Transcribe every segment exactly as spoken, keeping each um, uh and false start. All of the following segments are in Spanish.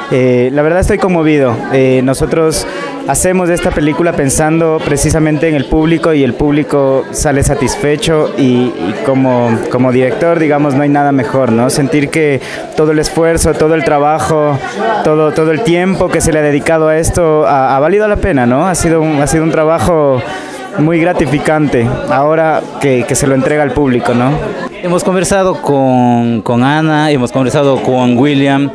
Eh, la verdad estoy conmovido. Eh, nosotros hacemos esta película pensando precisamente en el público y el público sale satisfecho y, y como, como director, digamos, no hay nada mejor, ¿no? Sentir que todo el esfuerzo, todo el trabajo, todo, todo el tiempo que se le ha dedicado a esto ha, ha valido la pena, ¿no? Ha sido un, ha sido un trabajo muy gratificante ahora que, que se lo entrega al público, ¿no? Hemos conversado con, con Ana, hemos conversado con William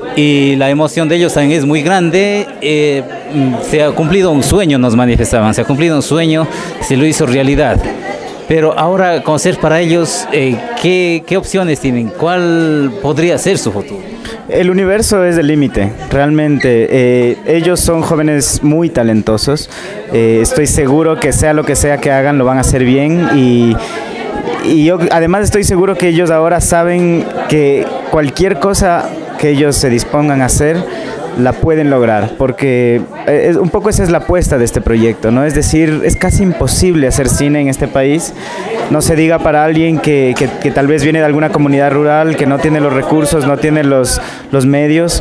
y la emoción de ellos también es muy grande. Eh, se ha cumplido un sueño, nos manifestaban, se ha cumplido un sueño, se lo hizo realidad. Pero ahora conocer para ellos eh, ¿qué, qué opciones tienen, cuál podría ser su futuro. El universo es el límite, realmente. Eh, ellos son jóvenes muy talentosos. Eh, estoy seguro que sea lo que sea que hagan, lo van a hacer bien y, y yo además estoy seguro que ellos ahora saben que cualquier cosa que ellos se dispongan a hacer la pueden lograr, porque es, un poco esa es la apuesta de este proyecto, ¿no? Es decir, es casi imposible hacer cine en este país, no se diga para alguien que, que, que tal vez viene de alguna comunidad rural, que no tiene los recursos, no tiene los, los medios.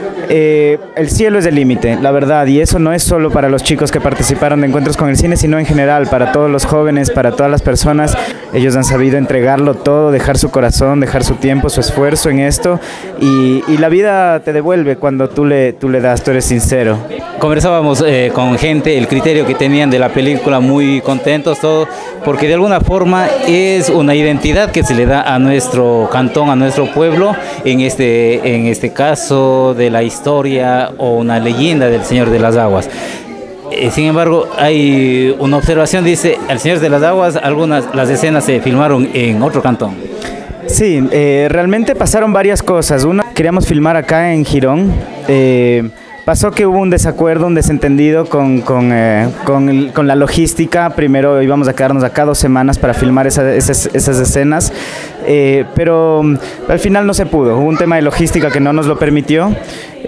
Eh, el cielo es el límite, la verdad, y eso no es solo para los chicos que participaron de Encuentros con el Cine, sino en general, para todos los jóvenes, para todas las personas. Ellos han sabido entregarlo todo, dejar su corazón, dejar su tiempo, su esfuerzo en esto, y, y la vida te devuelve cuando tú le, tú le das, tú eres sincero. Conversábamos eh, con gente, el criterio que tenían de la película, muy contentos, todo, porque de alguna forma es una identidad que se le da a nuestro cantón, a nuestro pueblo, en este, en este caso de la historia o una leyenda del Señor de las Aguas. Eh, sin embargo, hay una observación, dice, El Señor de las Aguas, algunas, las escenas se filmaron en otro cantón. Sí, eh, realmente pasaron varias cosas. Una, queríamos filmar acá en Girón. Eh, Pasó que hubo un desacuerdo, un desentendido con, con, eh, con, el, con la logística. Primero íbamos a quedarnos acá dos semanas para filmar esa, esas, esas escenas, eh, pero al final no se pudo. Hubo un tema de logística que no nos lo permitió.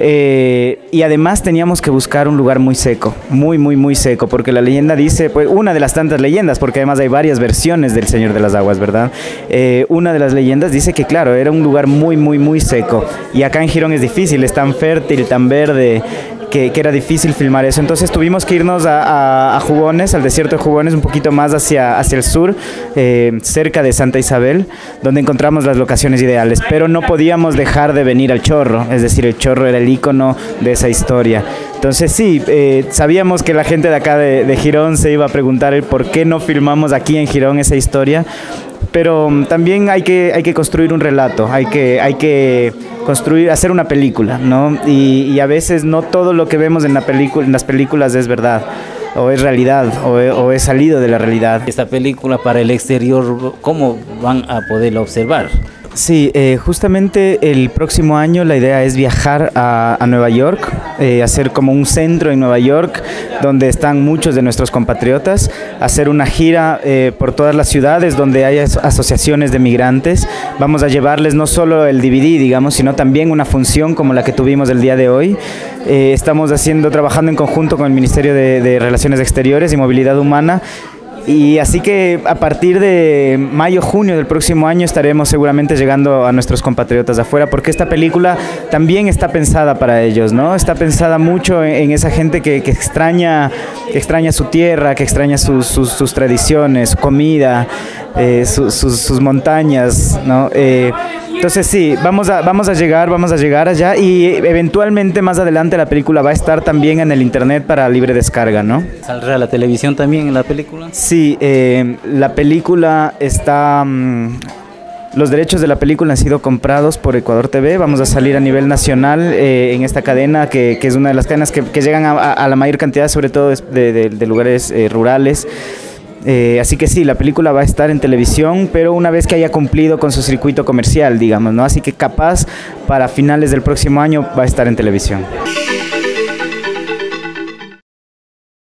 Eh, y además teníamos que buscar un lugar muy seco, muy, muy, muy seco, porque la leyenda dice, pues una de las tantas leyendas, porque además hay varias versiones del Señor de las Aguas, ¿verdad? Eh, una de las leyendas dice que, claro, era un lugar muy, muy, muy seco, y acá en Girón es difícil, es tan fértil, tan verde, que, que era difícil filmar eso. Entonces tuvimos que irnos a, a, a Jugones, al desierto de Jugones, un poquito más hacia, hacia el sur, eh, cerca de Santa Isabel, donde encontramos las locaciones ideales, pero no podíamos dejar de venir al Chorro, es decir, el Chorro era el ícono de esa historia. Entonces sí, eh, sabíamos que la gente de acá de, de Girón se iba a preguntar el por qué no filmamos aquí en Girón esa historia, pero um, también hay que, hay que construir un relato, hay que, hay que construir, hacer una película, ¿no? Y, y a veces no todo lo que vemos en, la película, en las películas es verdad, o es realidad, o, o es salido de la realidad. Esta película para el exterior, ¿cómo van a poderla observar? Sí, eh, justamente el próximo año la idea es viajar a, a Nueva York, eh, hacer como un centro en Nueva York donde están muchos de nuestros compatriotas, hacer una gira eh, por todas las ciudades donde hay as asociaciones de migrantes. Vamos a llevarles no solo el D V D, digamos, sino también una función como la que tuvimos el día de hoy. Eh, estamos haciendo, trabajando en conjunto con el Ministerio de, de Relaciones Exteriores y Movilidad Humana. Y así que a partir de mayo, junio del próximo año estaremos seguramente llegando a nuestros compatriotas de afuera, porque esta película también está pensada para ellos, ¿no? Está pensada mucho en, en esa gente que, que, extraña, que extraña su tierra, que extraña sus, sus, sus tradiciones, su comida, eh, su, sus, sus montañas, ¿no? Eh, Entonces sí, vamos a, vamos a llegar, vamos a llegar allá y eventualmente más adelante la película va a estar también en el internet para libre descarga, ¿no? ¿Saldrá la televisión también en la película? Sí, eh, la película está... Mmm, los derechos de la película han sido comprados por Ecuador T V, vamos a salir a nivel nacional eh, en esta cadena que, que es una de las cadenas que, que llegan a, a la mayor cantidad, sobre todo de, de, de lugares eh, rurales. Eh, así que sí, la película va a estar en televisión, pero una vez que haya cumplido con su circuito comercial, digamos, ¿no? Así que capaz para finales del próximo año va a estar en televisión.